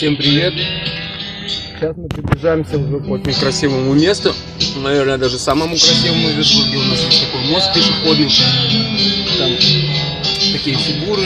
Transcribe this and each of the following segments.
Всем привет! Сейчас мы приближаемся уже к очень красивому месту. Наверное, даже самому красивому в Вюрцбурге. У нас есть такой мост пешеходный. Там такие фигуры.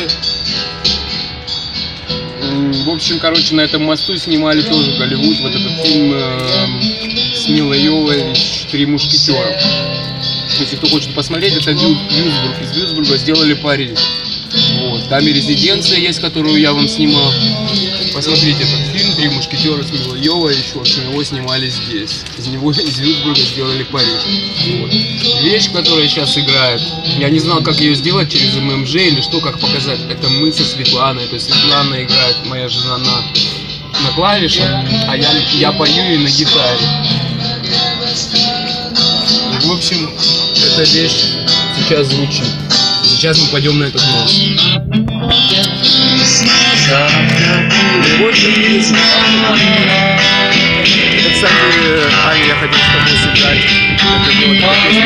В общем, короче, на этом мосту снимали тоже Голливуд. Вот этот фильм с Милой Йовович «Три мушкетера». Если кто хочет посмотреть, это Вюрцбург. Из Вюрцбурга сделали Париж. Вот. Там и резиденция есть, которую я вам снимал. Посмотрите этот фильм «Три мушкетера» с Милой Йовович. В общем, его снимали здесь. Из Вюрцбурга сделали Париж. Вот. Вещь, которая сейчас играет, я не знал, как ее сделать через ММЖ или что, как показать. Это мы со Светланой. То есть Светлана играет, моя жена, на клавишах, а я пою и на гитаре. В общем, эта вещь сейчас звучит. Сейчас мы пойдем на этот мост. Это, кстати, Аня, я хотел с тобой сыграть. Это делать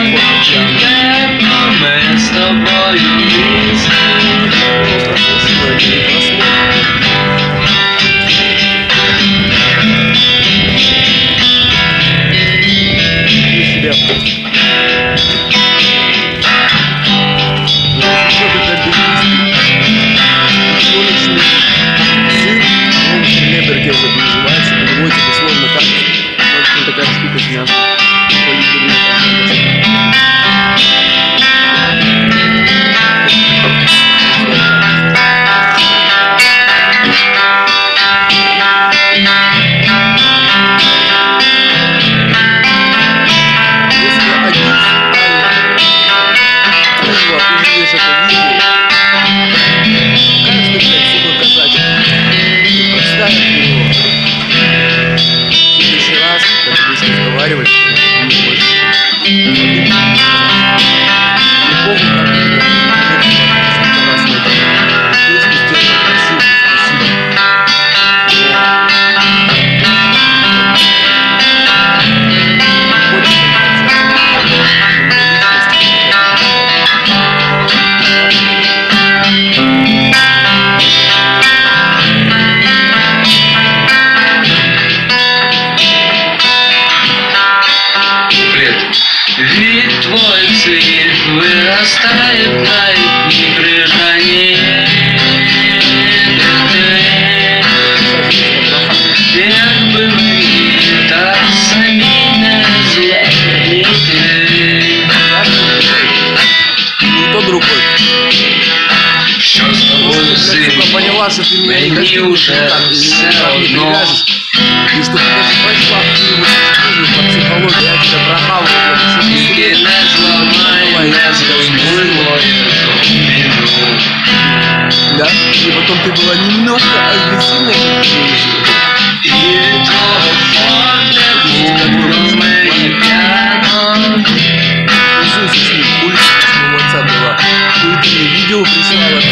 Вид твой цвет вырастает на летней крыжане. Як бы мы так сами не не то другой. Что с тобой, сын? Поняла, что ты меня не уже все равно. И что ты даже прошла в по психологии, я тебя прохавала. Да? И потом ты была немножко агрессивной. Ты мне видео прислала.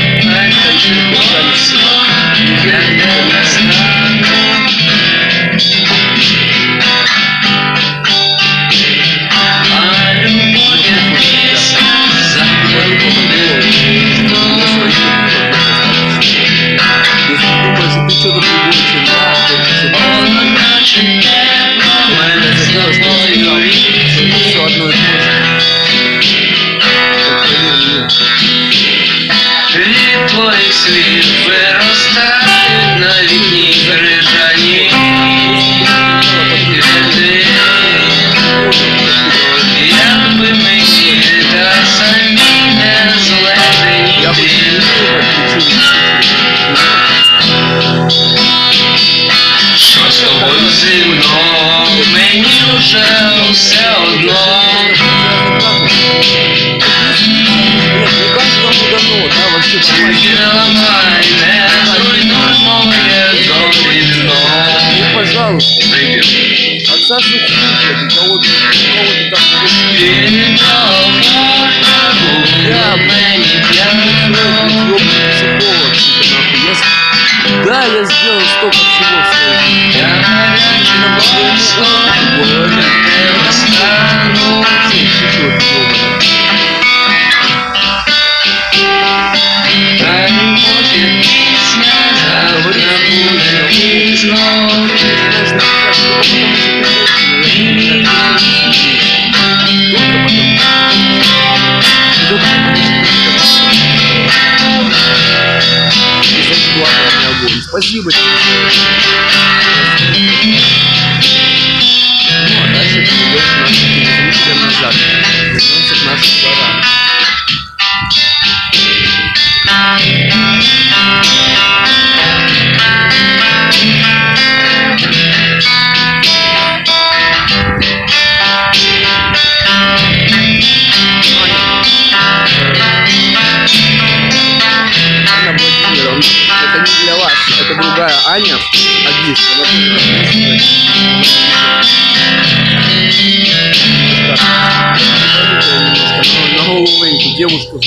Твой свет вырастает на летней крыжане. Як бы мы всегда сами не злежили. Що з тобою зимно, мені вже все одно. Пожалуйста, отсаживай ты кого-то там. Да, я сделал столько всего в своей жизни. Ну, а дальше придет к нашим телезрителям назад. Вернемся к нашим дворам. Анна Владимировна, это не для вас, это другая Аня, Агиш, она тоже на голову девушку.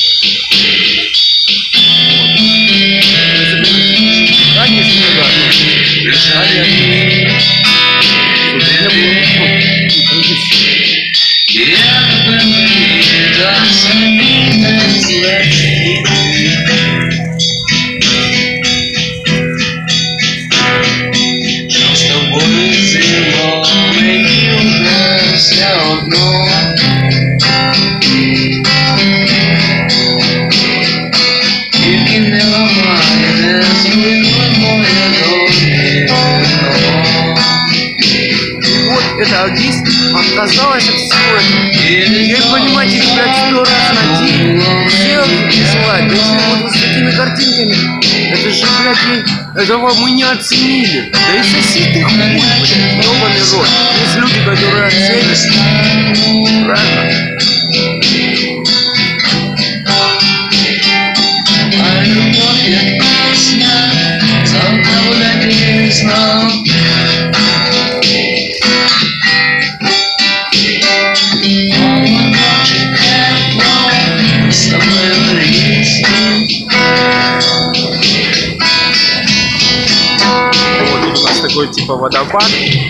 Это Агис отказалась от всего этого. Ей, понимаете, блядь, 100 раз на день селфи присылать. Да если вот с такими картинками, это же, блядь, этого мы не оценили. Да и соси ты хуй, блядь, ёбаный рот. Есть люди, которые оценят. Правильно? Такой типа водопад.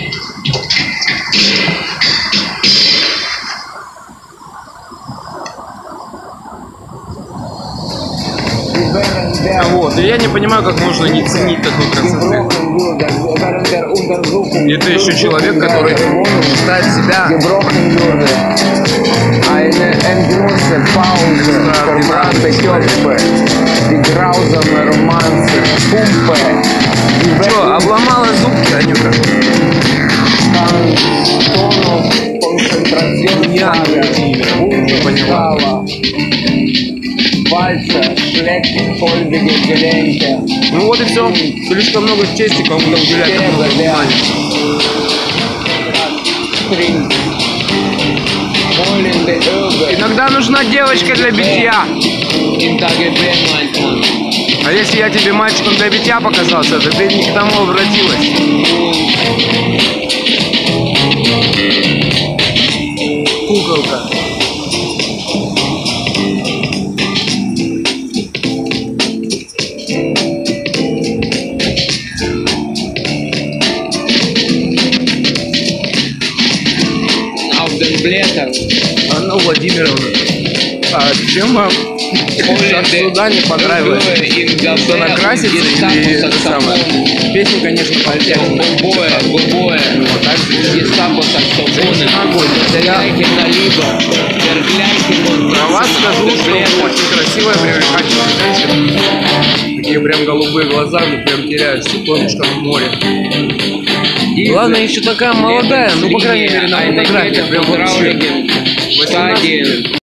Вот, и я не понимаю, как можно не ценить такой красоты. Это еще человек, который считает себя Что, обломала зубки, Анюка? Не поняла. Ну вот и все. Слишком много чести кому-то уделять много внимания. Иногда нужна девочка для битья. А если я тебе мальчиком для битья показался, то ты не к тому обратилась. Куколка. Анна Владимировна, а чем вам сюда не понравилось? Что накраситься или это самое? Песню, конечно, потянем. Вот так. Про вас скажу, что очень красивая, привлекательная женщина. Такие прям голубые глаза, ну прям теряешься, солнышко в море. Главное, еще такая молодая, ну по крайней мере на фотографии прям вообще 18 лет.